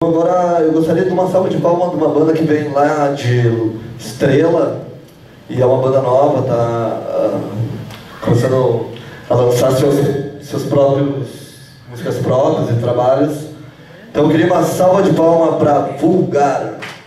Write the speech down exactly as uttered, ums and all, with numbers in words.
Agora eu gostaria de uma salva de palmas de uma banda que vem lá de Estrela, e é uma banda nova, tá uh, começando a lançar seus, seus próprios músicas próprias e trabalhos. Então eu queria uma salva de palmas para Vulgar.